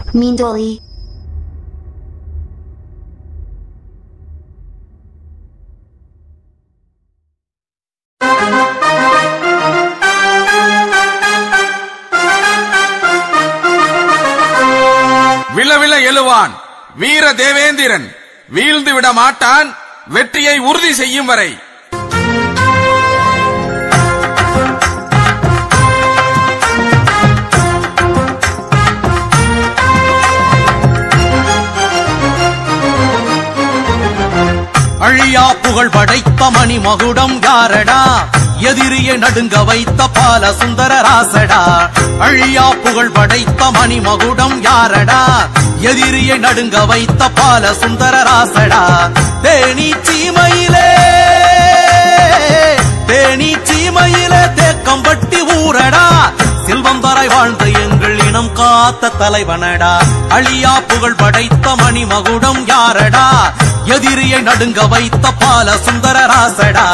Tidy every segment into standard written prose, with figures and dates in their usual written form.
Mindoli. விளவிள எழுவான் வீர தேவேந்திரன் வீழ்ந்து விட மாட்டான் வெற்றியை உறுதி செய்யும் வரை. அழியா புகழ் படைத்த மணிமகுடம் யாரடா, எதிரியை நடுங்க வைத்த பால சுந்தர ராசடா. அழியா புகழ் படைத்த மணிமகுடம் யாரடா, எதிரியை நடுங்க வைத்த பால சுந்தர ராசடா. தேனி சீமையிலே தேக்கம்பட்டி ஊரடா, செல்வம் தரை வாழ்ந்த எங்கள் இனம் காத்த தலைவனடா. அழியா புகழ் படைத்த மணிமகுடம் யாரடா, எதிரியை நடுங்க வைத்த பால சுந்தர ராசடா.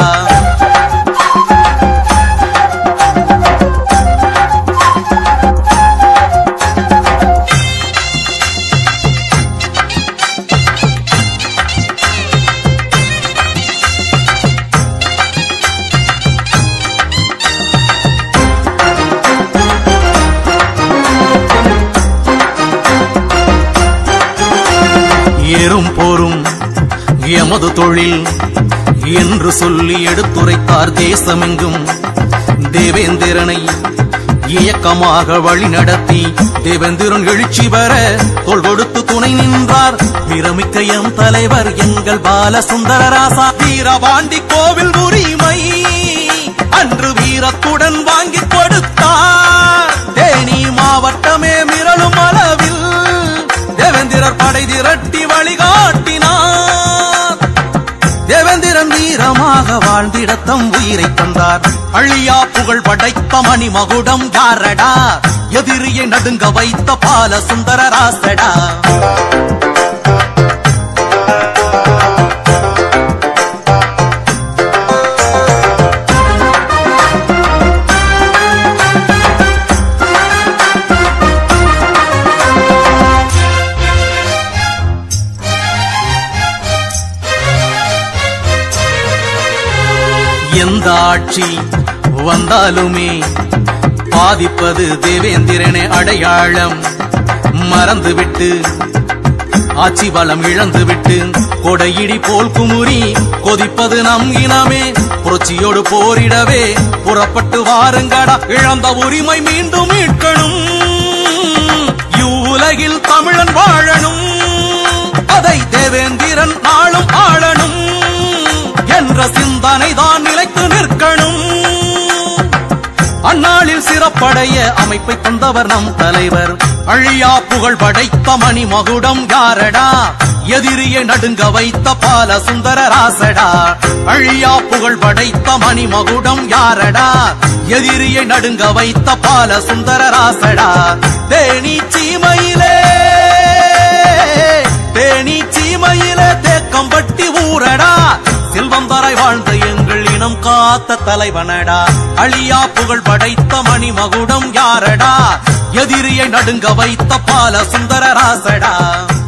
ஏறும் போரும் எமது தொழில் என்று சொல்லி எடுத்துரைத்தார் தேசமெங்கும். தேவேந்திரனை இயக்கமாக வழி நடத்தி தேவேந்திரன் எழுச்சி பெற தோள் கொடுத்து துணை நின்றார் வீரமிக்க எம் தலைவர் எங்கள் பால சுந்தர ராசா. வீரபாண்டி கோவில் உரிமை அன்று வீரத்துடன் வாங்கி கொடுத்தார். தேனி மாவட்டமே மிரளும் அளவில் தேவேந்திரர் படை திரட்டி வழிகாட்டினார். தேவேந்திரன் வீரமாக வாழ்ந்திடத்தம் உயிரை தந்தார். அழியா புகழ் படைத்த மணிமகுடம் யாரடா, எதிரியை நடுங்க வைத்த பால சுந்தர ராசடா. எந்த ஆட்சி வந்தாலுமே பாதிப்பது தேவேந்திரனே அடையாளம். மறந்துவிட்டு ஆட்சி பலம் இழந்துவிட்டு கொடையிடி போல் குமுறி கொதிப்பது நம் இனமே. புரட்சியோடு போரிடவே புறப்பட்டு வாருங்கடா, இழந்த உரிமை மீண்டும் மீட்கணும். இவ்வுலகில் தமிழன் வாழணும், அதை தேவேந்திரன் நாளும் ஆளணும் என்ற சிந்தனை தான் நிலைத்து நிற்கணும். அந்நாளில் சிறப்படைய அமைப்பை தந்தவர் நம் தலைவர். அழியா புகழ் படைத்த மணிமகுடம் யாரடா, எதிரியை நடுங்க வைத்த பால சுந்தர ராசடா. அழியா புகழ் படைத்த மணிமகுடம் யாரடா, எதிரியை நடுங்க வைத்த பால சுந்தர ராசடா. தேனி சீமையிலே தேக்கம்பட்டி ஊரடா, செல்வம் தரை வாழ்ந்த எங்கள் இனம் காத்த தலைவனடா. அழியா புகழ் படைத்த மணிமகுடம் யாரடா, எதிரியை நடுங்க வைத்த பால சுந்தர ராசடா.